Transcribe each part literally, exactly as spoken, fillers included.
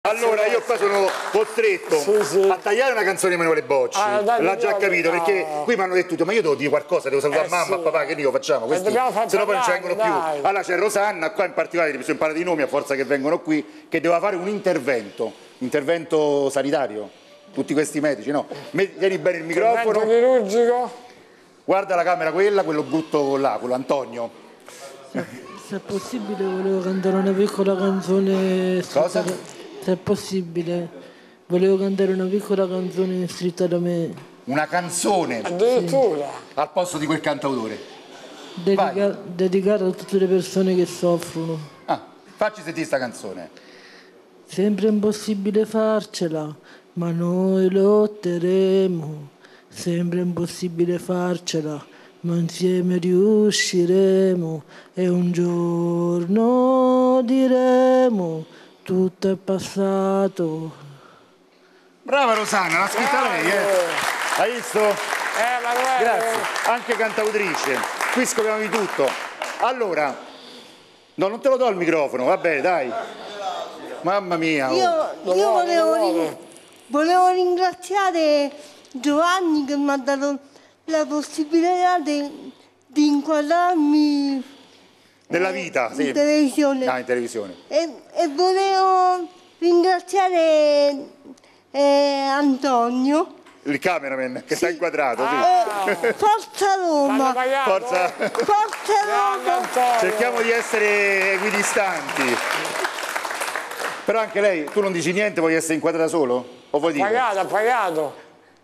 Allora io qua sono costretto sì, sì. a tagliare una canzone di Emanuele Bocci, ah, l'ha già capito, no. perché qui mi hanno detto ma io devo dire qualcosa, devo salutare eh, mamma, sì. papà, che dico facciamo? Questi, se no poi non ci vengono dai. più. Allora c'è Rosanna, qua in particolare mi sono imparati i nomi a forza che vengono qui, che doveva fare un intervento, intervento sanitario, tutti questi medici, no? Tieni bene il microfono. Intervento chirurgico. Guarda la camera quella, quello brutto là, quello Antonio. Se è possibile volevo cantare una piccola canzone. Cosa? Se è possibile, volevo cantare una piccola canzone scritta da me. Una canzone? Addirittura? Sì. Al posto di quel cantautore? Dedica dedicata a tutte le persone che soffrono. Ah, facci sentire sta canzone. Sembra impossibile farcela, ma noi lotteremo. Sembra impossibile farcela, ma insieme riusciremo. E un giorno diremo: tutto è passato. Brava Rosanna, l'ha scritta Bravo. lei, eh? Hai visto? Eh, Manuele. Grazie. Anche cantautrice. Qui scopriamo di tutto. Allora, no, non te lo do il microfono, va bene, dai. Mamma mia. Oh. Io, io volevo, ring volevo ringraziare Giovanni che mi ha dato la possibilità di, di inquadrarmi nella vita, in sì. televisione. Ah, in televisione. E, e volevo ringraziare eh, Antonio. Il cameraman che sì. sta inquadrato, ah. sì. Forza Roma. Forza. Forza Roma. Cerchiamo di essere equidistanti. Però anche lei, tu non dici niente, vuoi essere inquadrata solo? O vuoi dire? Pagato, ha pagato.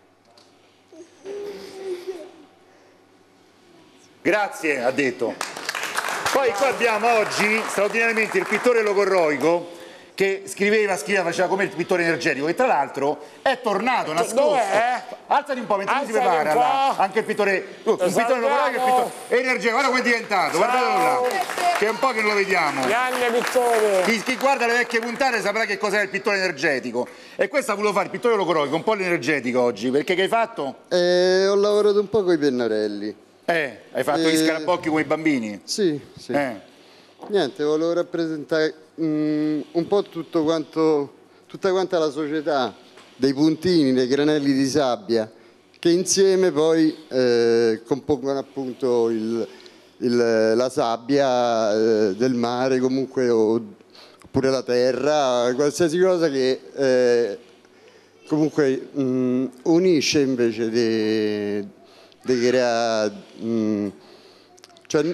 Grazie, ha detto. Poi qua abbiamo oggi straordinariamente il pittore logorroico che scriveva, scriveva, faceva come il pittore energetico, e tra l'altro è tornato nascosto. Dov'è? Alzati un po' mentre lui si prepara là. Anche il pittore, uh, il pittore logorroico e il pittore energetico, guarda come è diventato, guardate là, che è un po' che non lo vediamo. Grande pittore. Chi, chi guarda le vecchie puntate saprà che cos'è il pittore energetico. E questo ha voluto fare il pittore logorroico, un po' l'energetico oggi, perché che hai fatto? Eh, ho lavorato un po' con i pennarelli. Eh, hai fatto eh, gli scarabocchi con i bambini? Sì, sì. Eh. Niente, volevo rappresentare um, un po' tutto quanto, tutta quanta la società, dei puntini, dei granelli di sabbia, che insieme poi eh, compongono appunto il, il, la sabbia eh, del mare, comunque, o, oppure la terra, qualsiasi cosa che eh, comunque um, unisce invece dei... di creare mh, cioè,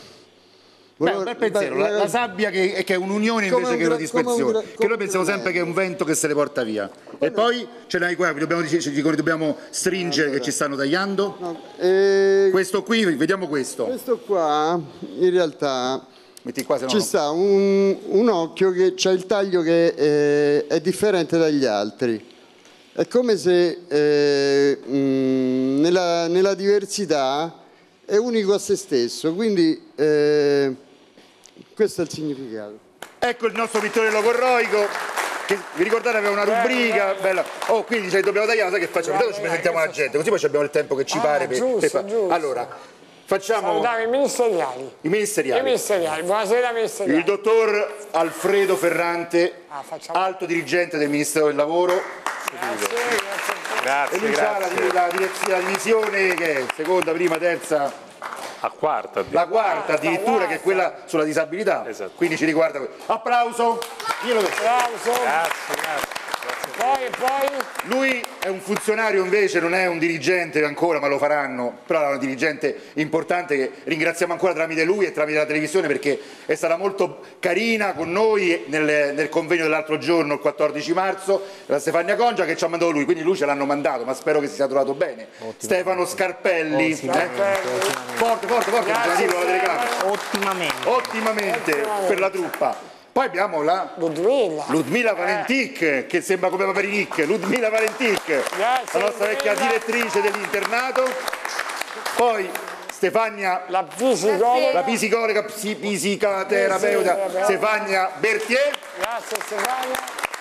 beh, un bel pensiero, la, la sabbia che, che è un'unione invece che una dispersione, che noi pensiamo sempre che è un vento che se le porta via. E poi ce l'hai qua, dobbiamo, dobbiamo stringere allora, che ci stanno tagliando. No, eh, questo qui, vediamo questo. Questo qua in realtà metti qua, se no ci no. sta un, un occhio che ha il taglio che eh, è differente dagli altri. È come se eh, mh, nella, nella diversità è unico a se stesso, quindi eh, questo è il significato. Ecco il nostro pittore logorroico, che vi ricordate aveva una rubrica bella. Oh, quindi ce li dobbiamo tagliare, sai che facciamo? Intanto ci presentiamo la gente, così poi abbiamo il tempo che ci ah, pare. Giusto, per, per... giusto. Allora, facciamo... Salutiamo i ministeriali. I ministeriali. I ministeriali. Buonasera ministeriali. Il dottor Alfredo Ferrante, ah, alto dirigente del Ministero del Lavoro. Grazie, grazie. Grazie, e lui grazie. La, la, la divisione che è seconda, prima, terza, a quarta, la quarta addirittura, che è quella sulla disabilità. Esatto. Quindi ci riguarda. Applauso. Io lo... Applauso. Grazie, grazie. Poi, poi? Lui è un funzionario invece, non è un dirigente ancora, ma lo faranno, però è un dirigente importante che ringraziamo ancora tramite lui e tramite la televisione, perché è stata molto carina con noi nel, nel convegno dell'altro giorno, il quattordici marzo, la Stefania Congia, che ci ha mandato lui, quindi lui ce l'hanno mandato, ma spero che si sia trovato bene. Ottimamente. Stefano Scarpelli, Ottimamente. Eh? Forte, forte, forte, Grazie, la telecamera. Ottimamente. Ottimamente, Ottimamente per la truppa. Poi abbiamo la Ludmilla, Ludmilla Valentic, eh. che sembra come Paperinic, Ludmilla Valentic, Grazie, la nostra vecchia direttrice dell'internato. Poi Stefania, la psicologa, la psicologa, psi, psicoterapeuta Stefania Bertier. Grazie Stefania.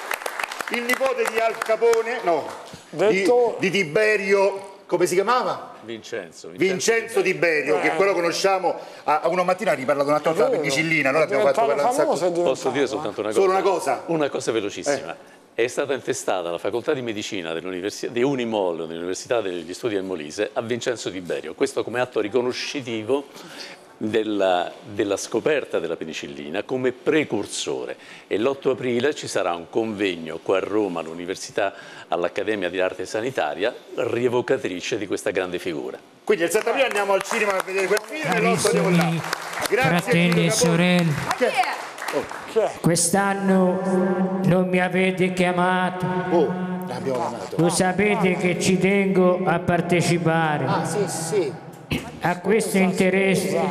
Il nipote di Al Capone, no, di, di Tiberio, come si chiamava? Vincenzo. Vincenzo, Vincenzo Tiberio, eh. che quello conosciamo, a, a una mattina ha riparlato un'altra volta della penicillina, noi l'abbiamo fatto per un sacco. Posso dire soltanto una cosa? Solo una cosa? Una cosa velocissima. Eh. è stata intestata la facoltà di medicina di Unimol, dell'Università degli Studi del Molise, a Vincenzo Tiberio. Questo come atto riconoscitivo della, della scoperta della penicillina come precursore. E l'otto aprile ci sarà un convegno qua a Roma, all'Università, all'Accademia di Arte Sanitaria, rievocatrice di questa grande figura. Quindi il sette aprile andiamo al cinema a vedere quel film e l'otto andiamo là. Grazie. Fratelli e sorelle, Oh. quest'anno non mi avete chiamato. Oh, l'abbiamo chiamato. Lo sapete che ci tengo a partecipare Ah, sì, sì. a questo interesse,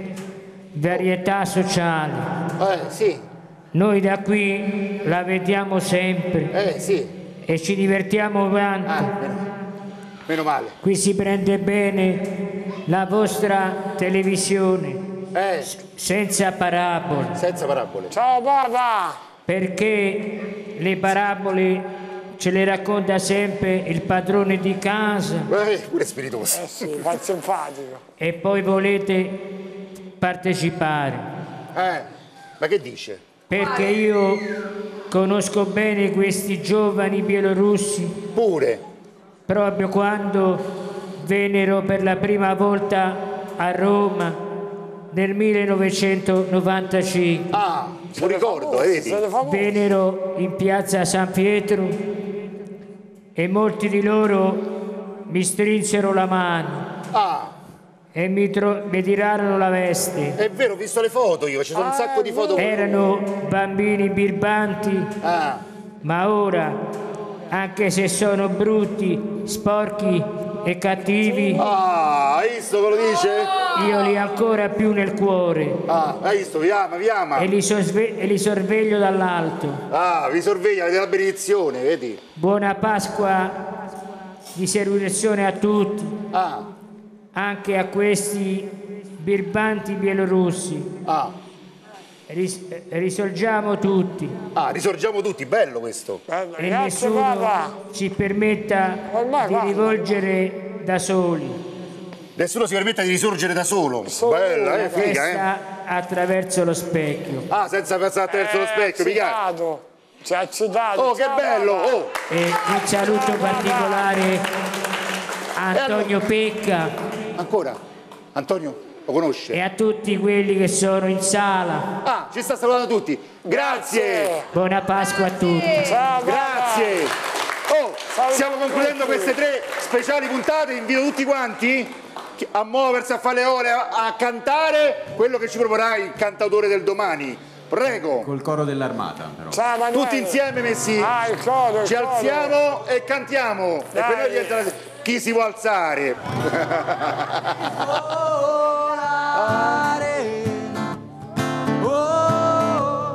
varietà sociale. Eh, sì. Noi da qui la vediamo sempre Eh, sì. e ci divertiamo tanto. Ah, meno, meno male. Qui si prende bene la vostra televisione, Eh, senza parabole, senza parabole. Ciao papà! perché le parabole ce le racconta sempre il padrone di casa Eh, pure spiritoso. Eh sì, fa simpatico. e poi volete partecipare. Eh, ma che dice? Perché io conosco bene questi giovani bielorussi, Pure. proprio quando vennero per la prima volta a Roma nel millenovecentonovantacinque. Ah, lo ricordo, eh, vedi? Siete famosi? Vennero in piazza San Pietro e molti di loro mi strinsero la mano Ah, e mi, tro- mi tirarono la veste. è vero, ho visto le foto io, ci sono un sacco di foto. Erano bambini birbanti, Ah, ma ora, anche se sono brutti, sporchi e cattivi, ah, hai visto che lo dice? io li ho ancora più nel cuore Ah, hai visto, vi ama, vi ama. e li, sosve- e li sorveglio dall'alto. Ah, vi sorveglia, avete la benedizione, vedi? Buona Pasqua di risurrezione a tutti, Ah, anche a questi birbanti bielorussi. ah, Ris- risorgiamo tutti ah, risorgiamo tutti, bello questo. Eh, e Grazie papà! nessuno ci permetta Ormai di va. rivolgere da soli. Nessuno si permette di risorgere da solo. Bella, eh, figa, eh. Questa attraverso lo specchio. Ah, senza passare attraverso lo specchio, mica. citato. Ci ha citato. Oh, che Ciao, bello! papà. Oh, E un saluto particolare a Antonio Pecca ancora. Antonio, lo conosce? e a tutti quelli che sono in sala. Ah, ci sta salutando tutti. Grazie. Buona Pasqua a tutti. Ciao, papà. Grazie. Oh, stiamo concludendo queste tre speciali puntate. Invito tutti quanti a muoversi, a fare le ore, a, a cantare quello che ci proporrà il cantautore del domani. Prego. Col coro dell'armata, però. Ciao, Emanuele. Tutti insieme messi. Ah, il coro, il Ci coro. alziamo e cantiamo. E Dai. per noi diventa la- chi si può alzare. Oh,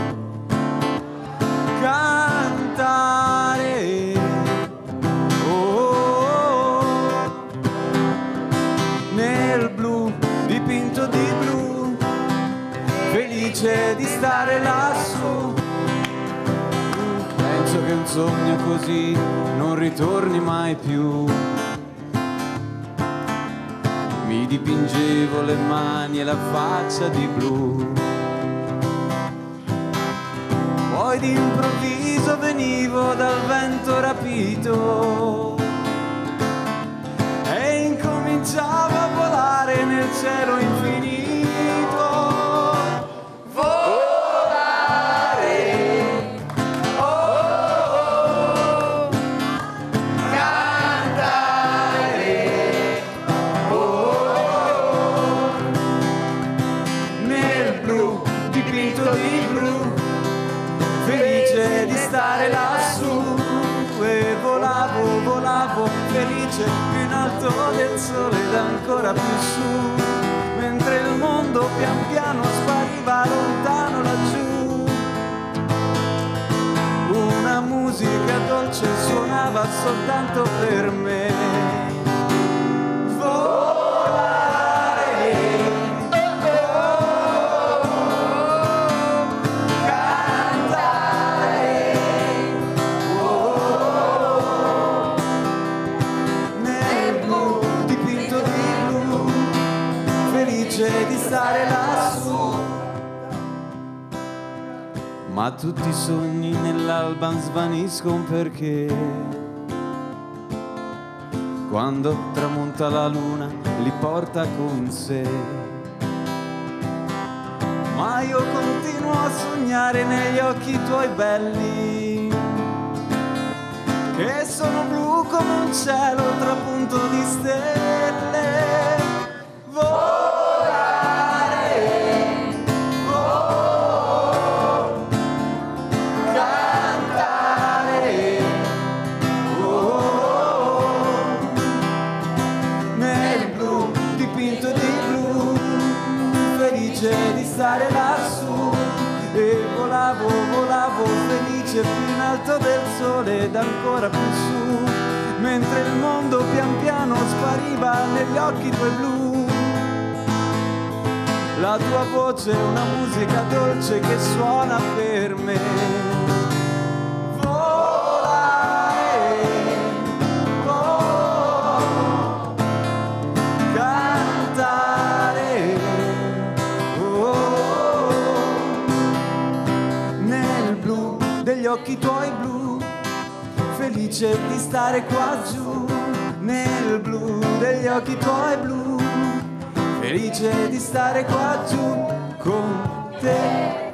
cantare, oh, nel blu, dipinto di blu, felice di stare lassù. Penso che un sogno così non ritorni mai più. Mi dipingevo le mani e la faccia di blu. Poi d'improvviso venivo dal vento rapito e incominciavo a volare nel cielo infinito. Volare, oh, oh, cantare, oh, nel blu, dipinto di blu, felice di stare lassù. E volavo, volavo, felice più in alto del sole ed ancora più su, mentre il mondo pian piano spariva lontano laggiù. Una musica dolce suonava soltanto per me. Volare, oh, cantare, oh, nel blu, dipinto di blu, felice di stare lassù. ma tutti i sogni nell'alba svaniscono perché quando tramonta la luna li porta con sé. Ma io continuo a sognare negli occhi tuoi belli, che sono blu come un cielo trapunto di stelle. Volare, oh, cantare, oh, nel blu dipinto di blu, felice di stare lassù. E volavo, volavo felice più in alto del sole ed ancora più su, mentre il mondo pian piano spariva negli occhi tuoi blu. La tua voce è una musica dolce che suona per me. Volare, oh, cantare, oh, nel blu degli occhi tuoi blu, felice di stare qua giù, nel blu degli occhi tuoi blu, felice di stare qua giù con te.